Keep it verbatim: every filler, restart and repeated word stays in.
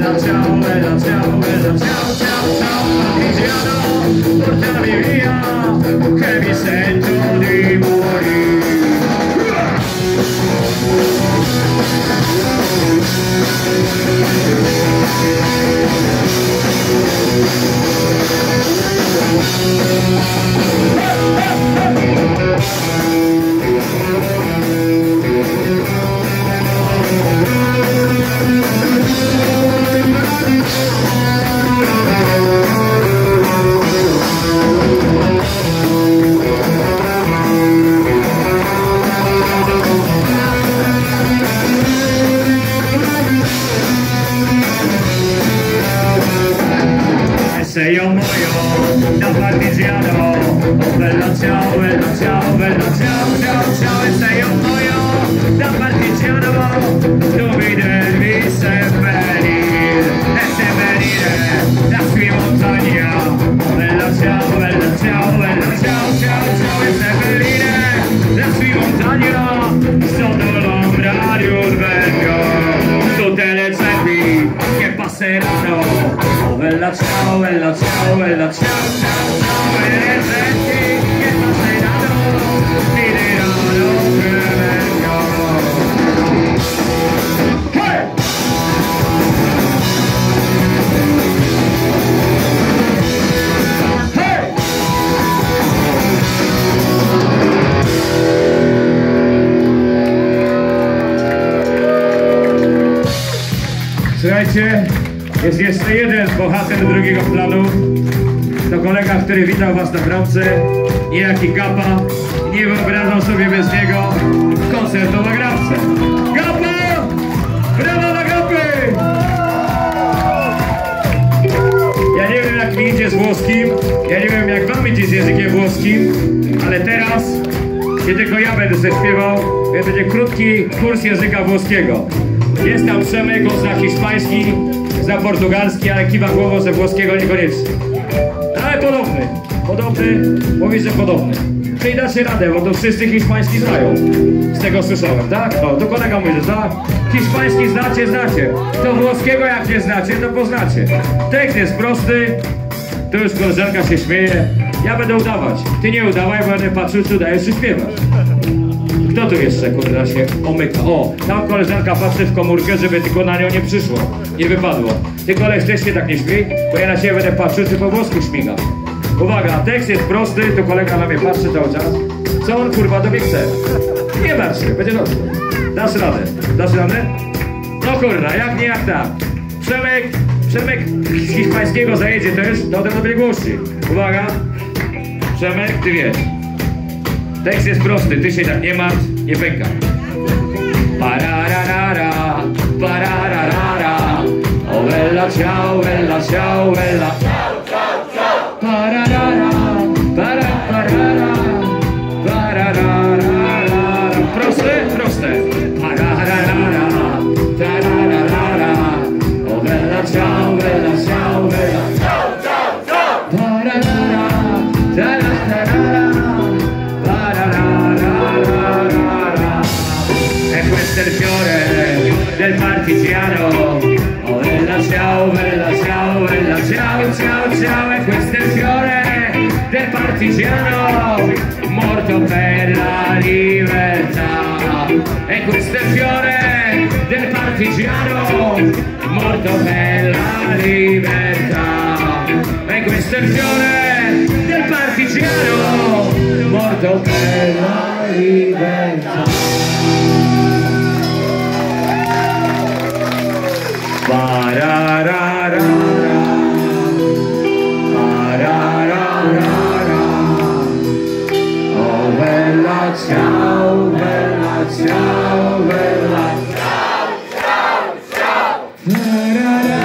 bella ciao, bella ciao, bella ciao, ciao, ciao, partigiano, portami via, che mi sento di morire. Se io muoio da partigiano, oh bella ciao, bella ciao, bella ciao, ciao, ciao. E se io muoio da partigiano, tu mi devi seppellire e seppellire la sua montagna. Oh bella ciao, bella ciao, bella ciao, ciao, ciao. E seppellire la sua montagna sotto l'ombra di un vecchio. Tutte le zepi che passeranno. Bella ciao, bella ciao, bella ciao, ciao, ciao. E le zepi che passeranno ti diranno che vengono. Hey! Hey! Słuchajcie, jest jeszcze jeden bohater drugiego planu. To kolega, który witał was na bramce. Niejaki Gapa. Nie wyobrażam sobie bez niego koncertu na gramce. Gapa! Brawa dla Gapy! Ja nie wiem, jak mi idzie z włoskim. Ja nie wiem, jak wam idzie z językiem włoskim. Ale teraz nie tylko ja będę sobie śpiewał, więc będzie krótki kurs języka włoskiego. Jest tam Przemek, on zna hiszpański, zna portugalski, ale kiwa głową ze włoskiego niekoniecznie. Ale podobny, podobny, mówi, że podobny. Czyli dacie radę, bo to wszyscy hiszpański znają. Z tego słyszałem, tak? O, to kolega mówi, że tak? Hiszpański znacie, znacie. To włoskiego jak nie znacie, to poznacie. Tekst jest prosty, tu już koleżanka się śmieje. Ja będę udawać. Ty nie udawaj, bo będę patrzył, czy dajesz, czy śpiewasz. Kto tu jeszcze, kurwa, się omyka? O, tam koleżanka patrzy w komórkę, żeby tylko na nią nie przyszło, nie wypadło. Ty koleś też się tak nie śmiej, bo ja na ciebie będę patrzył, czy po włosku śmiga. Uwaga, tekst jest prosty, to kolega na mnie patrzy cały czas. Co on, kurwa, do mnie chce? Nie martw się, będzie dobrze. Dasz radę, dasz radę? No kurwa, jak nie, jak tak. Przemek, Przemek z hiszpańskiego zajedzie też, to ten będzie głośniej. Uwaga, Przemek, ty wiesz. Tekst jest prosty, ty się tak nie martw, nie pęka. Parararara, parararara. O bella ciao, bella ciao, bella ciao, ciao, ciao. Pararara, para, parara, parararara. Proste, proste. Parararara, tarararara. O bella ciao, bella ciao, bella ciao, ciao, ciao. Pararara, tarararara. E questo è il fiore del partigiano. Oh bella ciao, bella ciao, bella ciao, ciao, ciao. E questo è il fiore del partigiano morto per la libertà. E questo è il fiore del partigiano morto per la libertà. E questo è il fiore del partigiano morto per la libertà. Pararara, pararara. Oh bella ciao, bella ciao, bella ciao, ciao, ciao.